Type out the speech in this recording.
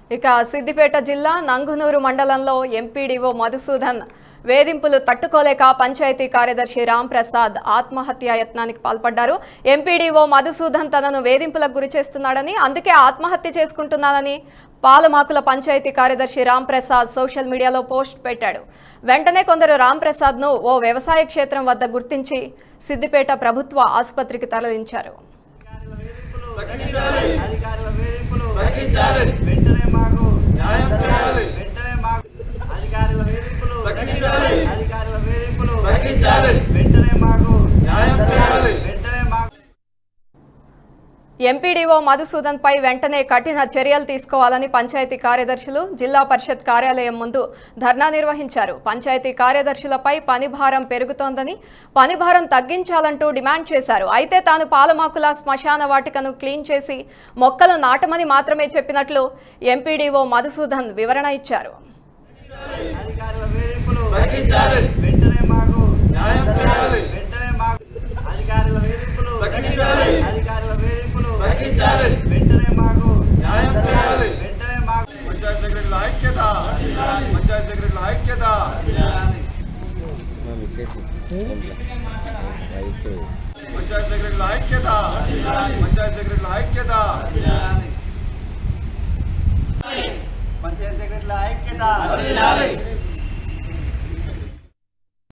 ఇక సిద్దిపేట జిల్లా నంగునూరు మండలంలో ఎంపీడీఓ మధుసూదన్ వేధింపులు తట్టుకోలేక పంచాయతీ కార్యదర్శి రామ్ ప్రసాద్ ఆత్మహత్యా యత్నానికి పాల్పడ్డారు. ఎంపీడీఓ మధుసూదన్ తనను వేధింపులకు గురి చేస్తున్నాడని, అందుకే ఆత్మహత్య చేసుకుంటున్నానని పాలమాకుల పంచాయతీ కార్యదర్శి రామ్ ప్రసాద్ సోషల్ మీడియాలో పోస్ట్ పెట్టాడు. వెంటనే కొందరు రామ్ ప్రసాద్ ను ఓ వ్యవసాయ క్షేత్రం వద్ద గుర్తించి సిద్దిపేట ప్రభుత్వ ఆసుపత్రికి తరలించారు. ఎంపీడీఓ మధుసూదన్ పై వెంటనే కఠిన చర్యలు తీసుకోవాలని పంచాయతీ కార్యదర్శులు జిల్లా పరిషత్ కార్యాలయం ముందు ధర్నా నిర్వహించారు. పంచాయతీ కార్యదర్శులపై పనిభారం పెరుగుతోందని, పనిభారం తగ్గించాలంటూ డిమాండ్ చేశారు. అయితే తాను పాలమాకుల శ్మశాన వాటికను క్లీన్ చేసి మొక్కలు నాటమని మాత్రమే చెప్పినట్లు ఎంపీడీఓ మధుసూదన్ వివరణ ఇచ్చారు. पंचायत सेक्रेटरी